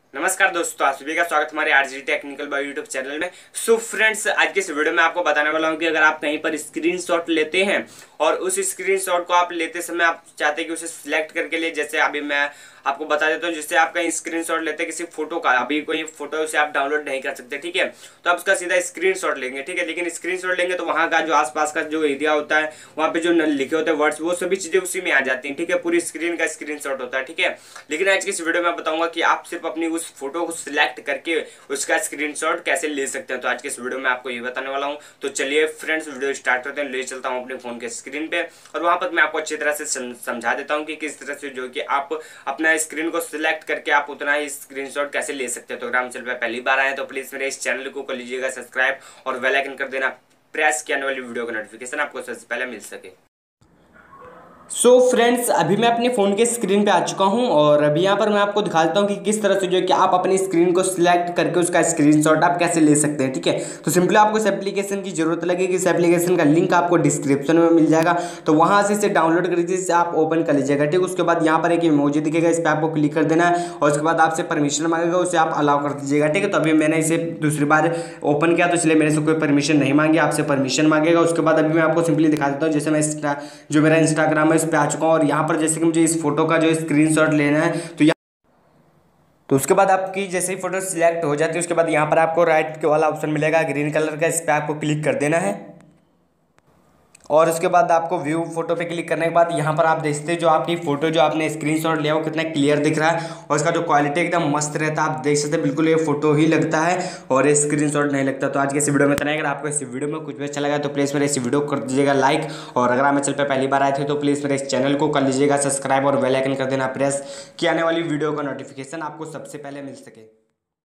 नमस्कार दोस्तों, आप सभी का स्वागत हमारे RG technical by YouTube channel में। सो फ्रेंड्स, आज के इस वीडियो में आपको बताने वाला हूं कि अगर आप कहीं पर स्क्रीनशॉट लेते हैं और उस स्क्रीनशॉट को आप लेते समय आप चाहते हैं कि उसे सिलेक्ट करके लिए, जैसे अभी मैं आपको बता देता हूं, जिससे आप कहीं स्क्रीनशॉट लेते हैं किसी फोटो का, अभी कोई फोटो उसे आप डाउनलोड नहीं कर सकते, ठीक है। तो आप उसका सीधा स्क्रीनशॉट लेंगे, ठीक है। लेकिन स्क्रीनशॉट लेंगे तो वहां का जो आसपास का जो एरिया होता है, वहां पे जो लिखे होते हैं वर्ड्स, वो सभी चीजें उसी में आ जाती हैं, ठीक है। पूरी स्क्रीन का स्क्रीनशॉट होता है, ठीक है। लेकिन आज की इस वीडियो में बताऊंगा कि आप सिर्फ अपनी उस फोटो को सिलेक्ट करके उसका स्क्रीनशॉट कैसे ले सकते हैं। तो आज के इस वीडियो में आपको ये बताने वाला हूं। तो चलिए फ्रेंड्स, वीडियो स्टार्ट करते हैं। ले चलता हूं अपने फोन के स्क्रीन पे और वहां पर मैं आपको अच्छी तरह से समझा देता हूं कि किस तरह से जो कि आप अपना स्क्रीन को सिलेक्ट करके आप उतना ही स्क्रीनशॉट कैसे ले सकते हैं। तो अगर हम चैनल पर पहली बार आए तो प्लीज मेरे इस चैनल को कर लीजिएगा सब्सक्राइब और बेल आइकन कर देना प्रेस की, आने वाली वीडियो का नोटिफिकेशन आपको सबसे पहले मिल सके। सो फ्रेंड्स, अभी मैं अपने फ़ोन के स्क्रीन पे आ चुका हूं और अभी यहाँ पर मैं आपको दिखा देता हूं कि किस तरह से जो है कि आप अपनी स्क्रीन को सिलेक्ट करके उसका स्क्रीनशॉट आप कैसे ले सकते हैं, ठीक है। तो सिंपली आपको इस एप्लीकेशन की जरूरत लगेगी। इस एप्लीकेशन का लिंक आपको डिस्क्रिप्शन में मिल जाएगा, तो वहाँ से इसे डाउनलोड करके इसे आप ओपन कर लीजिएगा, ठीक है। उसके बाद यहाँ पर एक इमोजी दिखेगा, इस पर आपको क्लिक कर देना है और उसके बाद आपसे परमिशन मांगेगा, उसे आप अलाउ कर दीजिएगा, ठीक है। तो अभी मैंने इसे दूसरी बार ओपन किया तो इसलिए मेरे से कोई परमिशन नहीं मांगी, आपसे परमिशन मांगेगा। उसके बाद अभी मैं आपको सिंपली दिखा देता हूँ, जैसे मैं जो मेरा इंस्टाग्राम है इस पर आ चुका हूँ और यहाँ पर जैसे कि मुझे इस फोटो का जो स्क्रीनशॉट लेना है तो उसके बाद आपकी जैसे ही फोटो सिलेक्ट हो जाती है उसके बाद यहाँ पर आपको राइट वाला ऑप्शन मिलेगा ग्रीन कलर का, इस पर आपको क्लिक कर देना है और उसके बाद आपको व्यू फोटो पे क्लिक करने के बाद यहाँ पर आप देखते हैं जो आपकी फोटो जो आपने स्क्रीनशॉट लिया वो कितना क्लियर दिख रहा है और इसका जो क्वालिटी एकदम मस्त रहता है। आप देख सकते हैं बिल्कुल ये फोटो ही लगता है और ये स्क्रीनशॉट नहीं लगता। तो आज के इस वीडियो में इतना ही। अगर आपको इस वीडियो में कुछ भी अच्छा लगा तो प्लीज़ मेरे इस वीडियो को कर दीजिएगा लाइक, और अगर आप मेरे चैनल पर पहली बार आए थे तो प्लीज़ मेरे इस चैनल को कर लीजिएगा सब्सक्राइब और बेल आइकन कर देना प्रेस कि आने वाली वीडियो का नोटिफिकेशन आपको सबसे पहले मिल सके।